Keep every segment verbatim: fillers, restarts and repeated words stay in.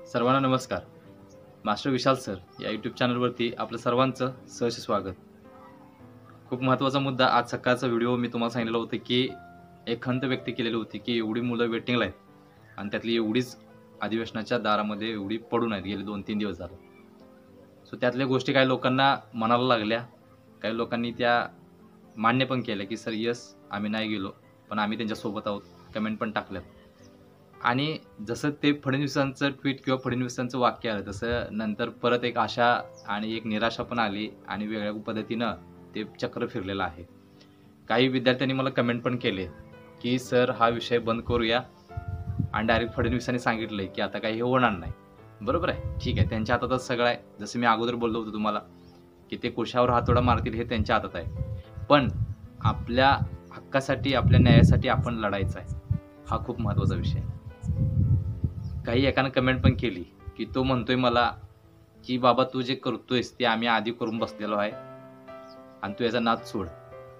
सर्वांना नमस्कार. Master Vishal sir या यूट्यूब चॅनलवरती आपलं सर्वांचं सहर्ष स्वागत. खूप महत्त्वाचा मुद्दा. आज सकाळचा व्हिडिओ मी तुम्हाला सांगितलं होतं की एक खंत व्यक्त केलेली होती की एवढी मुलं वेटिंगला आहेत आणि त्यातली एवढीच अधिवेशनाच्या दारामध्ये एवढी पडून आहेत गेले दोन तीन दिवस झाले. सो त्यातल्या गोष्टी काही लोकांना मनाला लागल्या, काही लोकांनी त्या मान्य पण केल्या की सर यस आम्ही नाही गेलो पण आम्ही त्यांच्यासोबत आहोत, कमेंट पण टाकल्यात. आणि जसं ते फडणवीसांचं ट्विट किंवा फडणवीसांचं वाक्य आलं तसं नंतर परत एक आशा आणि एक निराशा पण आली आणि वेगळ्या पद्धतीनं ते चक्र फिरलेलं आहे. काही विद्यार्थ्यांनी मला कमेंट पण केले की सर हा विषय बंद करूया आणि डायरेक्ट फडणवीसांनी सांगितलं की आता काही हे होणार नाही. बरोबर आहे, ठीक आहे, त्यांच्या हातातच सगळं आहे. जसं मी अगोदर बोललो होतो तुम्हाला की ते कोशावर हातोडा मारतील हे त्यांच्या हातात आहे, पण आपल्या हक्कासाठी आपल्या न्यायासाठी आपण लढायचं आहे, हा खूप महत्त्वाचा विषय आहे. काही एकानं कमेंट पण केली की तो म्हणतोय मला की बाबा तू जे करतोयस ते आम्ही आधी करून बसलेलो आहे आणि तू याचा नाद सोड.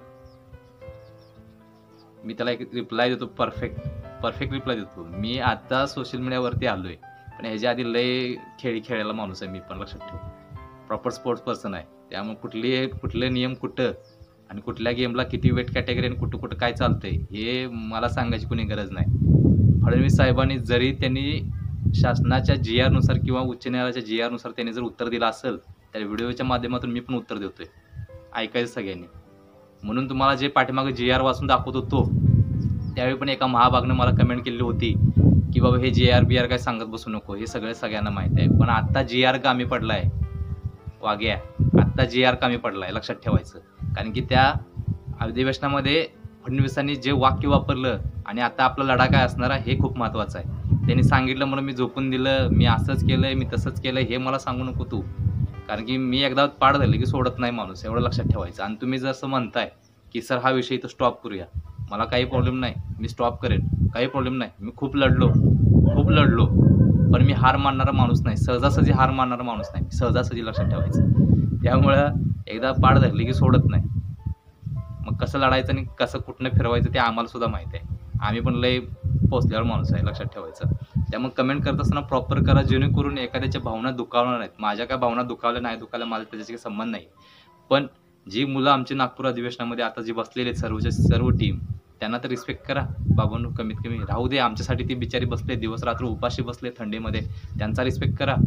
मी त्याला एक रिप्लाय देतो, परफेक्ट परफेक्ट रिप्लाय देतो. मी आता सोशल मीडियावरती आलोय पण ह्याच्या आधी लय खेळी खेळायला माणूस आहे मी पण, लक्षात ठेव. प्रॉपर स्पोर्ट्स पर्सन आहे, त्यामुळे कुठले कुठले नियम कुठं आणि कुठल्या गेमला किती वेट कॅटेगरी आणि कुठं कुठं काय चालतंय हे मला सांगायची कोणी गरज नाही. फडणवीस साहेबांनी जरी त्यांनी शासनाच्या जी आरनुसार किंवा उच्च न्यायालयाच्या जी आरनुसार त्यांनी जर उत्तर दिलं असेल तर व्हिडिओच्या माध्यमातून मी पण उत्तर देतोय. ऐकायचं सगळ्यांनी. म्हणून तुम्हाला जे पाठीमागे जी आर वाचून दाखवत होतो त्यावेळी पण एका महाभागनं मला कमेंट केली होती की बाबा हे जी आर बी आर काय सांगत बसू नको, हे सगळं सगळ्यांना माहीत आहे. पण आत्ता जी आर कामी पडलाय वाग्या, आत्ता जी आर कामी पडलाय, लक्षात ठेवायचं. कारण की त्या अधिवेशनामध्ये फडणवीसांनी जे वाक्य वापरलं आणि आता आपला लढा काय असणार आहे हे खूप महत्त्वाचं आहे. त्यांनी सांगितलं म्हणून मी झोपून दिलं, मी असंच केलंय, मी तसंच केलंय हे मला सांगू नको तू. कारण की मी एकदा पाड झाले की सोडत नाही माणूस, एवढं लक्षात ठेवायचं. आणि तुम्ही जसं म्हणताय की सर हा विषय इथं स्टॉप करूया, मला काही प्रॉब्लेम नाही, मी स्टॉप करेन, काही प्रॉब्लेम नाही. मी खूप लढलो खूप लढलो पण मी हार मानणारा माणूस नाही, सहजासहजी हार मानणारा माणूस नाही, सहजासहजी, लक्षात ठेवायचं. त्यामुळं एकदा पाड धरली की सोडत नाही. मग कसं लढायचं आणि कसं कुठनं फिरवायचं ते आम्हाला सुद्धा माहिती आहे. आम्ही पण लय पोचल्यावर माणूस आहे, लक्षात ठेवायचं. त्यामुळे कमेंट करत असताना प्रॉपर करा जेणेकरून एखाद्याच्या भावना दुखावणार नाहीत. माझ्या काय भावना दुखावल्या नाही दुखावल्या माझा त्याच्याशी काही संबंध नाही. पण जी मुलं आमची नागपूर अधिवेशनामध्ये आता जी बसलेली आहेत सर्वच्या सर्व टीम, त्यांना तर रिस्पेक्ट करा बाबांनो. कमीत कमी राहू दे, आमच्यासाठी ती बिचारी बसले, दिवस रात्र उपाशी बसले थंडीमध्ये, त्यांचा रिस्पेक्ट करा.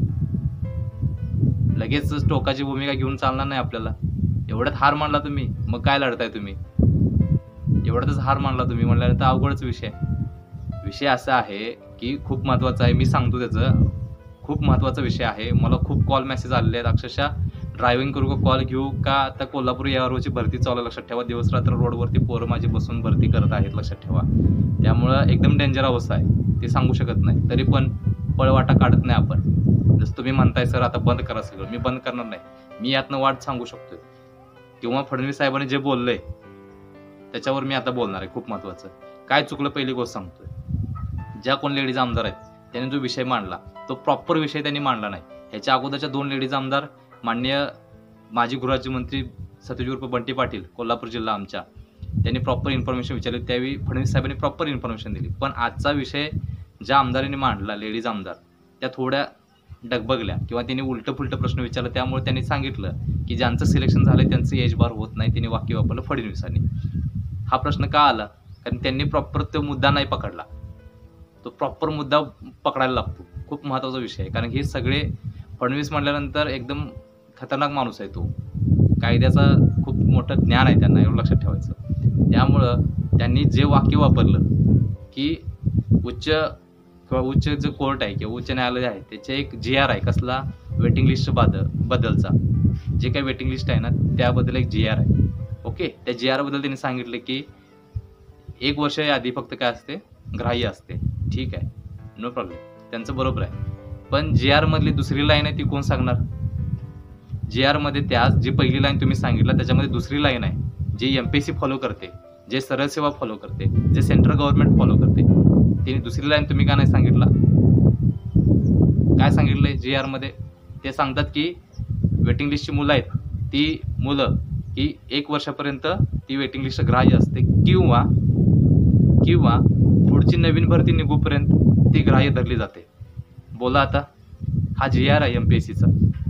लगेच टोकाची भूमिका घेऊन चालणार नाही आपल्याला. एवढ्यात हार मानला तुम्ही मग काय लढताय तुम्ही, एवढ्यातच हार मानला तुम्ही म्हणल्यानंतर अवघडच विषय. विषय असा आहे की खूप महत्त्वाचा आहे, मी सांगतो त्याचं खूप महत्त्वाचा विषय आहे. मला खूप कॉल मेसेज आलेले आहेत, अक्षरशः ड्रायव्हिंग करू का कॉल घेऊ का, आता कोल्हापूर यावरची भरती चालू आहे, लक्षात ठेवा. दिवस रात्र रोडवरती पोरं माझी बसून भरती करत आहेत, लक्षात ठेवा. त्यामुळं एकदम डेंजर अवस्था आहे, ते सांगू शकत नाही. तरी पण पळवाटा काढत नाही आपण. जसं तुम्ही म्हणताय सर आता बंद करा सगळं, मी बंद करणार नाही. मी यातनं वाट सांगू शकतोय किंवा फडणवीस साहेबांनी जे बोललंय त्याच्यावर मी आता बोलणार आहे. खूप महत्त्वाचं काय चुकलं पहिली गोष्ट सांगतोय. ज्या कोण लेडीज आमदार आहेत त्यांनी जो विषय मांडला तो प्रॉपर विषय त्यांनी मांडला नाही. ह्याच्या अगोदरच्या दोन लेडीज आमदार माननीय माजी गृहराज्यमंत्री सतीश उर्फ बंटी पाटील कोल्हापूर जिल्हा आमच्या, त्यांनी प्रॉपर इन्फॉर्मेशन विचारली, त्यावेळी फडणवीस साहेबांनी प्रॉपर इन्फॉर्मेशन दिली. पण आजचा विषय ज्या आमदारांनी मांडला लेडीज आमदार त्या थोड्या डगबगल्या किंवा त्यांनी उलटं फुलटं प्रश्न विचारला. त्यामुळे त्यांनी सांगितलं की ज्यांचं सिलेक्शन झालं त्यांचं एज बार होत नाही, त्यांनी वाक्य वापरलं फडणवीसांनी. हा प्रश्न का आला, कारण त्यांनी प्रॉपर तो मुद्दा नाही पकडला. तो प्रॉपर मुद्दा पकडायला लागतो, खूप महत्त्वाचा विषय आहे. कारण हे सगळे फडणवीस म्हटल्यानंतर एकदम खतरनाक माणूस आहे तो, कायद्याचा खूप मोठं ज्ञान आहे त्यांना, एवढं लक्षात ठेवायचं. त्यामुळं त्यांनी जे वाक्य वापरलं की उच्च किंवा उच्च जे कोर्ट आहे किंवा उच्च न्यायालय आहे त्याचे एक जी आर आहे, कसला वेटिंग लिस्ट बद्दल बद्दलचा जे काही वेटिंग लिस्ट आहे ना त्याबद्दल एक जी आर आहे. ओके, त्या जी आर बद्दल त्यांनी सांगितलं की एक वर्ष आधी फक्त काय असते, ग्राह्य असते. ठीक आहे, नो प्रॉब्लेम, त्यांचं बरोबर आहे. पण जी आर मधली दुसरी लाईन आहे ती कोण सांगणार. जी आर मध्ये त्या जी पहिली लाईन तुम्ही सांगितलं त्याच्यामध्ये दुसरी लाईन आहे जे एमपीएससी फॉलो करते, जे सरळ सेवा फॉलो करते, जे सेंट्रल गव्हर्नमेंट फॉलो करते. त्यांनी दुसरी लाईन तुम्ही का नाही सांगितला. काय सांगितलंय जी आर मध्ये, ते सांगतात की वेटिंग लिस्टची मुलं आहेत ती मुलं की एक वर्षापर्यंत ती वेटिंग लिस्ट ग्राह्य असते किंवा किंवा पुढची नवीन भरती निघूपर्यंत ती ग्राह्य धरली जाते. बोला आता हा जी आर आहे एमपीएससीचा,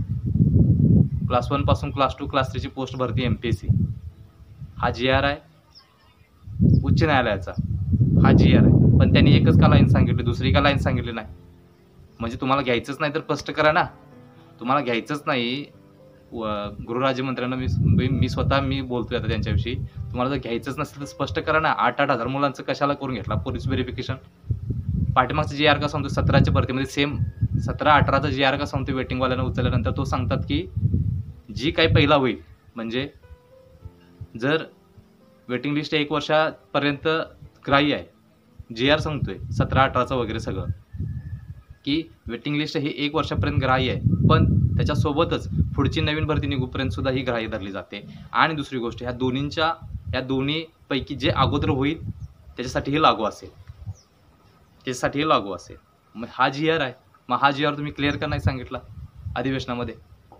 क्लास वन पासून क्लास टू क्लास थ्रीची पोस्ट भरती एमपीएससी, हा जी आर आहे उच्च न्यायालयाचा, हा जी आर आहे. पण त्यांनी एकच का लाईन सांगितली, दुसरी का लाईन सांगितली नाही? म्हणजे तुम्हाला घ्यायचंच नाही तर स्पष्ट करा ना. तुम्हाला घ्यायचंच नाही, गृहराज्यमंत्र्यांना मी मी स्वतः मी बोलतोय आता त्यांच्याविषयी, तुम्हाला जर घ्यायचंच नसेल तर स्पष्ट करा ना. आठ आठ हजार मुलांचं कशाला करून घेतला पोलीस व्हेरिफिकेशन? पाठीमागचं जी आर का सांगतो सतराच्या भरतीमध्ये सेम सतरा अठराचा जी आर का सांगतो वेटिंगवाल्यांना उचलल्यानंतर तो सांगतात की जी काही पहिला होईल, म्हणजे जर वेटिंग लिस्ट एक वर्षापर्यंत ग्राह्य आहे, जी आर सांगतोय सतरा अठराचं वगैरे सगळं, की वेटिंग लिस्ट ही एक वर्षापर्यंत ग्राह्य आहे, पण त्याच्यासोबतच पुढची नवीन भरती निघूपर्यंत सुद्धा ही ग्राह्य धरली जाते. आणि दुसरी गोष्ट, ह्या दोन्हींच्या ह्या दोन्हीपैकी जे अगोदर होईल त्याच्यासाठीही लागू असेल, त्याच्यासाठीही लागू असेल. मग हा जी आर आहे, मग हा जी आर तुम्ही क्लिअर का नाही सांगितला अधिवेशनामध्ये?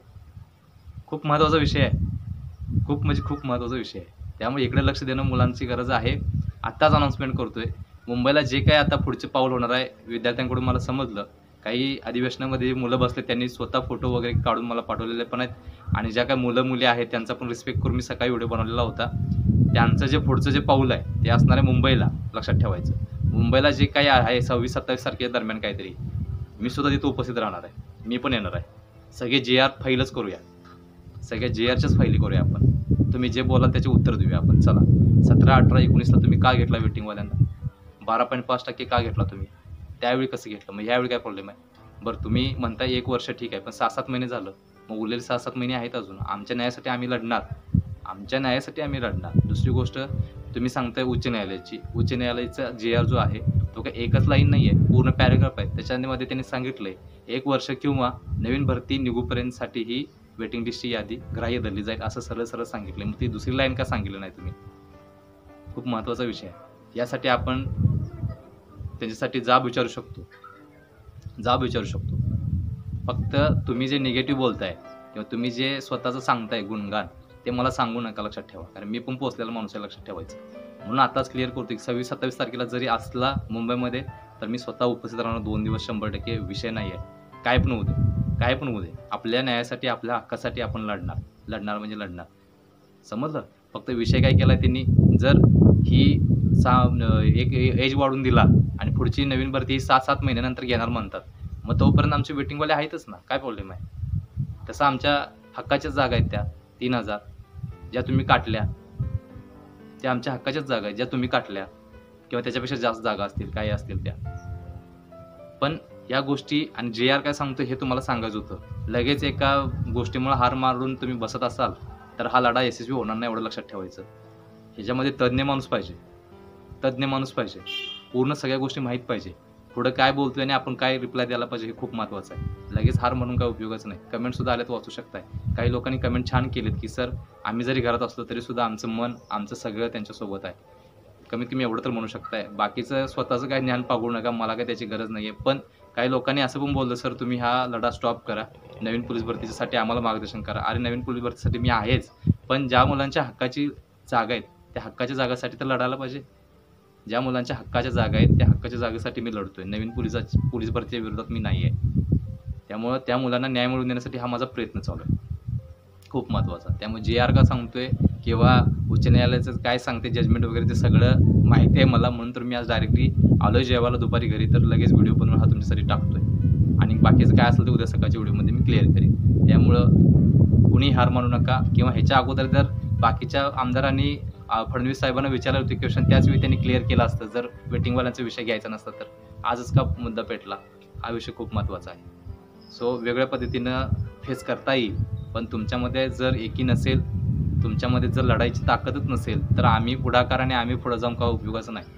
खूप महत्त्वाचा विषय आहे, खूप म्हणजे खूप महत्त्वाचा विषय आहे. त्यामुळे इकडे लक्ष देणं मुलांची गरज आहे. आत्ताच अनाऊन्समेंट करतोय, मुंबईला जे काय आता पुढचे पाऊल होणार आहे विद्यार्थ्यांकडून मला समजलं. काही अधिवेशनामध्ये मुलं बसले त्यांनी स्वतः फोटो वगैरे काढून मला पाठवलेले पण आहेत, आणि ज्या काही मुलं मुली आहेत त्यांचा पण रिस्पेक्ट करून मी सकाळी व्हिडिओ बनवलेला होता. त्यांचं जे पुढचं जे पाऊल आहे ते असणार आहे मुंबईला. लक्षात ठेवायचं, मुंबईला जे काही आहे सव्वीस सत्तावीस तारखेच्या दरम्यान काहीतरी, मी सुद्धा तिथं उपस्थित राहणार आहे, मी पण येणार आहे. सगळे जे आर फाईलच करूया, सगळ्या जे आरच्याच फाईली करूया आपण. तुम्ही जे बोलाल त्याचे उत्तर देऊया आपण. चला, सतरा अठरा एकोणीसला तुम्ही का घेतला वेटिंगवाल्यांना? बारा पॉईंट पाच टक्के का घेतला तुम्ही? त्यावेळी कसं घेतलं? मग ह्यावेळी काय प्रॉब्लेम आहे? बरं, तुम्ही म्हणताय एक वर्ष ठीक आहे, पण सहा सात महिने झालं, मग उरलेले सहा सात महिने आहेत अजून. आमच्या न्यायासाठी आम्ही लढणार, आमच्या न्यायासाठी आम्ही लढणार. दुसरी गोष्ट, तुम्ही सांगताय उच्च न्यायालयाची, उच्च न्यायालयाचा जे आर जो आहे तो काही एकच लाईन नाही आहे, पूर्ण पॅरेग्राफ आहे. त्याच्यामध्ये त्यांनी सांगितलंय एक वर्ष किंवा नवीन भरती निघूपर्यंतसाठी ही वेटिंग लिस्टची यादी ग्राह्य धरली जाईल, असं सरळ सरळ सांगितलंय. मग ती दुसरी लाईन का सांगितलं नाही तुम्ही? खूप महत्त्वाचा विषय आहे. यासाठी आपण त्यांच्यासाठी जाब विचारू शकतो, जाब विचारू शकतो. फक्त तुम्ही जे निगेटिव्ह बोलताय किंवा तुम्ही जे स्वतःचं सांगताय गुणगान, ते मला सांगू नका. लक्षात ठेवा, कारण मी पण पोहोचलेला माणूस आहे, लक्षात ठेवायचं. म्हणून आताच क्लिअर करतो की सव्वीस सत्तावीस तारखेला जरी असला मुंबईमध्ये तर मी स्वतः उपस्थित राहणार दोन दिवस. शंभर टक्के विषय नाही आहे. काय पण होऊ दे, काय पण होऊ दे, आपल्या न्यायासाठी आपल्या हक्कासाठी आपण लढणार, लढणार म्हणजे लढणार. समजलं? फक्त विषय काय केला त्यांनी, जर ही सा एक एज वाढून दिला आणि पुढची नवीन भरती ही सात सात महिन्यानंतर घेणार म्हणतात, मग तोपर्यंत आमचे वेटिंगवाले आहेतच ना, काय प्रॉब्लेम आहे? तसं आमच्या हक्काच्याच जागा आहेत त्या तीन हजार ज्या तुम्ही काटल्या, त्या आमच्या हक्काच्याच जागा आहेत ज्या तुम्ही काटल्या, किंवा त्याच्यापेक्षा जास्त जागा असतील, काही असतील त्या. पण या गोष्टी आणि जे आर काय सांगतो हे तुम्हाला सांगायचं होतं. लगेच एका गोष्टीमुळे हार मारून तुम्ही बसत असाल तर हा लढा यशस्वी होणार नाही, एवढं लक्षात ठेवायचं. ह्याच्यामध्ये तज्ज्ञ माणूस पाहिजे, तज्ज्ञ माणूस पाहिजे, पूर्ण सगळ्या गोष्टी माहीत पाहिजे. पुढं काय बोलतोय आणि आपण काय रिप्लाय द्यायला पाहिजे हे खूप महत्त्वाचं आहे. लगेच हार म्हणून काय उपयोगाचं नाही. कमेंटसुद्धा आल्यात, वाचू शकताय. काही लोकांनी कमेंट छान केलेत की सर आम्ही जरी घरात असलो तरी सुद्धा आमचं मन आमचं सगळं त्यांच्यासोबत आहे. कमीत कमी एवढं तर म्हणू शकताय. बाकीचं स्वतःचं काही ज्ञान पागू नका, मला काही त्याची गरज नाही आहे. पण काही लोकांनी असं पण बोललं सर तुम्ही हा लढा स्टॉप करा, नवीन पोलीस भरतीसाठी आम्हाला मार्गदर्शन करा. अरे नवीन पोलीस भरतीसाठी मी आहेच, पण ज्या मुलांच्या हक्काची जागा आहेत त्या हक्काच्या जागासाठी तर लढायला पाहिजे. ज्या मुलांच्या हक्काच्या जागा आहेत त्या हक्काच्या जागेसाठी मी लढतोय. नवीन पोलिसाची पोलीस भरतीच्या विरोधात मी नाही आहे. त्यामुळं त्या मुलांना न्याय मिळवून देण्यासाठी हा माझा प्रयत्न चालू आहे, खूप महत्त्वाचा. त्यामुळे जे आर का सांगतोय किंवा उच्च न्यायालयाचं काय सांगते जजमेंट वगैरे ते सगळं माहिती आहे मला, म्हणून तर मी आज डायरेक्टली आलोय जेवायला दुपारी घरी, तर लगेच व्हिडिओ बनवून हा तुमच्यासाठी टाकतोय. आणि बाकीचं काय असेल ते उद्या सकाळच्या व्हिडिओमध्ये मी क्लिअर करेन. त्यामुळं कुणी हार मानू नका. किंवा ह्याच्या अगोदर जर बाकीच्या आमदारांनी फडणवीस साहेबांना विचारलं होते क्वेश्चन, त्याच वेळी त्यांनी क्लिअर केला असतं. जर वेटिंगवाल्यांचा विषय घ्यायचा नसता तर आजच का मुद्दा पेटला? हा विषय खूप महत्त्वाचा आहे. सो वेगळ्या पद्धतीनं फेस करता येईल, पण तुमच्यामध्ये जर एकी नसेल, तुमच्यामध्ये जर लढाईची ताकदच नसेल तर आम्ही पुढाकाराने आम्ही पुढं जाऊन का उपयोगाचं नाही.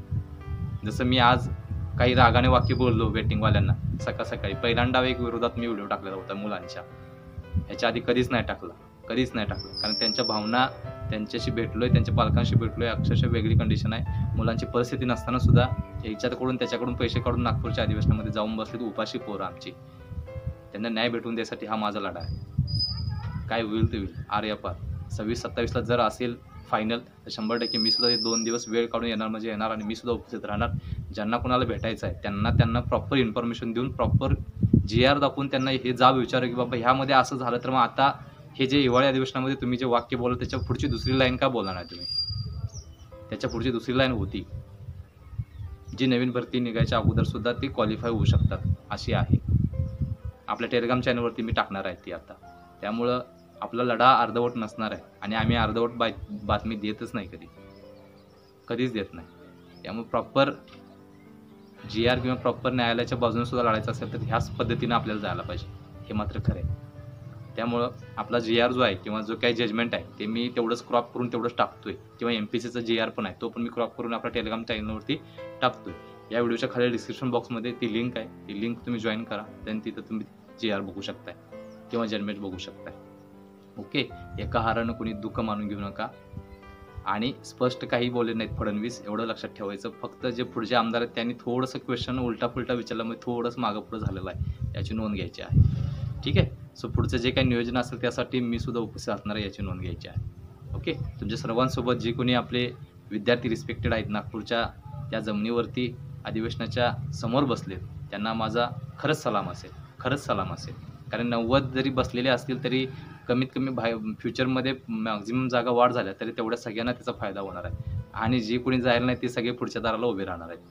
जसं मी आज काही रागाने वाक्य बोललो वेटिंगवाल्यांना सकाळ सकाळी, पहिल्यांदा एक विरोधात मी व्हिडिओ टाकलेला होता मुलांच्या, ह्याच्या आधी कधीच नाही टाकला, कधीच नाही टाकलं. कारण त्यांच्या भावना, त्यांच्याशी भेटलोय, त्यांच्या पालकांशी भेटलोय, अक्षरशः वेगळी कंडिशन आहे. मुलांची परिस्थिती नसताना सुद्धा ह्याच्याकडून त्याच्याकडून पैसे काढून नागपूरच्या अधिवेशनामध्ये जाऊन बसले तर उपाशी पोरं आमची. त्यांना न्याय भेटून द्यायसाठी हा माझा लढा आहे. काय होईल ते होईल, आर या पार. सव्वीस सत्तावीसला जर असेल फायनल तर शंभर टक्के मी सुद्धा दोन दिवस वेळ काढून येणार, म्हणजे येणार आणि मी सुद्धा उपस्थित राहणार. ज्यांना कोणाला भेटायचं आहे त्यांना त्यांना प्रॉपर इन्फॉर्मेशन देऊन प्रॉपर जी आर दाखवून त्यांना हे जाब विचारू की बाबा ह्यामध्ये असं झालं तर मग आता हे जे हिवाळी अधिवेशनामध्ये तुम्ही जे वाक्य बोलला त्याच्या पुढची दुसरी लाईन का बोलला नाही तुम्ही? त्याच्या पुढची दुसरी लाईन होती जी नवीन भरती निघायच्या अगोदर सुद्धा ती क्वालिफाय होऊ शकतात अशी आहे. आपल्या टेलिग्राम चॅनलवरती मी टाकणार आहे ती आता. त्यामुळं आपला लढा अर्धवट नसणार आहे आणि आम्ही अर्धवट बा बातमी देतच नाही कधी कधीच देत नाही. त्यामुळे प्रॉपर जी आर किंवा प्रॉपर न्यायालयाच्या बाजूने सुद्धा लढायचं असेल तर ह्याच पद्धतीनं आपल्याला जायला पाहिजे, हे मात्र खरं आहे. त्यामुळं आपला जी आर जो आहे किंवा जो काही जजमेंट आहे ते मी तेवढंच क्रॉप करून तेवढंच टाकतोय किंवा एम पी सीचा जी आर पण आहे तो पण मी क्रॉप करून आपल्या टेलिग्राम चॅनलवरती टाकतोय. या व्हिडिओच्या खाली डिस्क्रिप्शन बॉक्समध्ये ती लिंक आहे, ती लिंक तुम्ही जॉईन करा, देन तिथं तुम्ही जी आर बघू शकताय किंवा जजमेंट बघू शकताय. ओके, एका हारानं कोणी दुःख मानून घेऊ नका आणि स्पष्ट काही बोलले नाहीत फडणवीस, एवढं लक्षात ठेवायचं. फक्त जे पुढचे आमदार आहेत त्यांनी थोडंसं क्वेश्चन उलटा पुलटा विचारल्यामुळे थोडंसं मागं पुढं झालेलं आहे, याची नोंद घ्यायची आहे. ठीक आहे, सो पुढचं जे काही नियोजन असेल त्यासाठी मी सुद्धा उपस्थित असणार आहे, याची नोंद घ्यायची आहे. ओके, तुमच्या सर्वांसोबत जे कोणी आपले विद्यार्थी रिस्पेक्टेड आहेत नागपूरच्या त्या जमिनीवरती अधिवेशनाच्या समोर बसलेत त्यांना माझा खरंच सलाम असेल, खरंच सलाम असेल. कारण नव्वद जरी बसलेले असतील तरी कमीत कमी बाय फ्युचरमध्ये मॅक्झिमम जागा वाढ झाल्या तरी तेवढ्या सगळ्यांना त्याचा फायदा होणार आहे आणि जे कोणी जायला नाही ते सगळे पुढच्या दाराला उभे राहणार आहेत.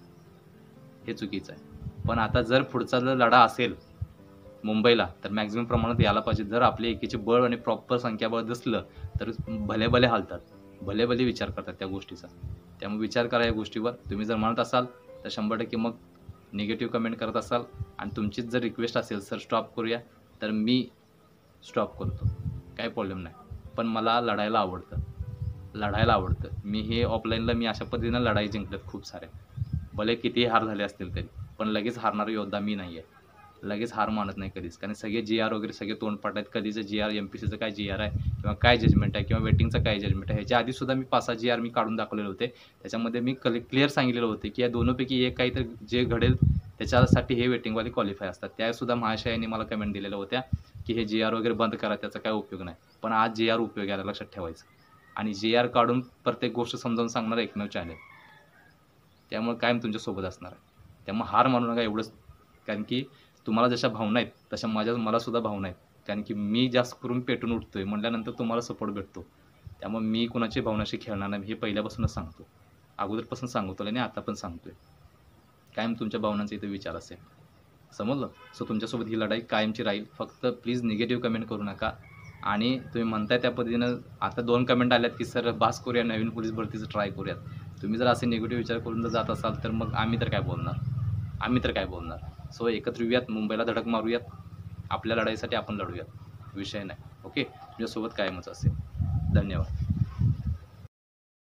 हे चुकीचं आहे. पण आता जर पुढचा जर लढा असेल मुंबईला तर मॅक्झिमम प्रमाणात यायला पाहिजे. जर आपले एकीचे बळ आणि प्रॉपर संख्याबळ दिसलं तर भले भले हालतात, भले भले विचार करतात त्या गोष्टीचा. त्यामुळे विचार करा या गोष्टीवर. तुम्ही जर म्हणत असाल तर शंभर टक्के मग निगेटिव्ह कमेंट करत असाल आणि तुमचीच जर रिक्वेस्ट असेल सर स्टॉप करूया तर मी स्टॉप करतो, काही प्रॉब्लेम नाही. पण मला लढायला आवडतं, लढायला आवडतं. मी हे ऑफलाईनला मी अशा पद्धतीनं लढाई जिंकल्यात खूप साऱ्या, भले कितीही हार झाले असतील तरी. पण लगेच हारणारा योद्धा मी नाही आहे, लगेच हार मानत नाही कधीच. कारण सगळे जी आर वगैरे सगळे तोंडपाठ आहेत. कधीचं जी आर, एम पी सीचं काय जी आर आहे किंवा काय जजमेंट आहे किंवा वेटिंगचं काय जजमेंट आहे, ह्याच्या आधीसुद्धा मी पाच सहा जी आर मी काढून दाखवलेले होते. त्याच्यामध्ये मी कल क्लिअर सांगितलेलं होते की या दोनोपैकी एक काहीतरी जे घडेल त्याच्यासाठी हे वेटिंगवाले क्वालिफाय असतात. त्यासुद्धा महाशयांनी मला कमेंट दिलेल्या होत्या की हे जी आर वगैरे बंद करा, त्याचा काय उपयोग नाही. पण आज जी आर उपयोग याला लक्षात ठेवायचं आणि जी आर काढून प्रत्येक गोष्ट समजावून सांगणार एकमेव चॅनल. त्यामुळे कायम तुमच्यासोबत असणार आहे. त्यामुळे हार मानू नका एवढंच. कारण की तुम्हाला जशा भावना आहेत तशा माझ्या मलासुद्धा भावना आहेत. कारण की मी जास्त करून पेटून उठतोय म्हटल्यानंतर तुम्हाला सपोर्ट भेटतो. त्यामुळे मी कुणाची भावनाशी खेळणार नाही, हे पहिल्यापासूनच सांगतो, अगोदरपासून सांगतो आणि आता पण सांगतोय. कायम तुमच्या भावनांचा इथे विचार असेल, समजलं. सो तुमच्यासोबत ही लढाई कायमची राहील. फक्त प्लीज निगेटिव्ह कमेंट करू नका. आणि तुम्ही म्हणताय त्या पद्धतीनं आता दोन कमेंट आल्यात की सर बास करूया, नवीन पोलीस भरतीचं ट्राय करूयात. तुम्ही जर असे निगेटिव्ह विचार करून जर जात असाल तर मग आम्ही तर काय बोलणार, आम्ही तर काय बोलणार. सो एकत्र येऊयात, मुंबईला धडक मारूयात, आपल्या लढाईसाठी आपण लढूयात, विषय नाही. ओके, तुमच्यासोबत कायमच असेल. धन्यवाद.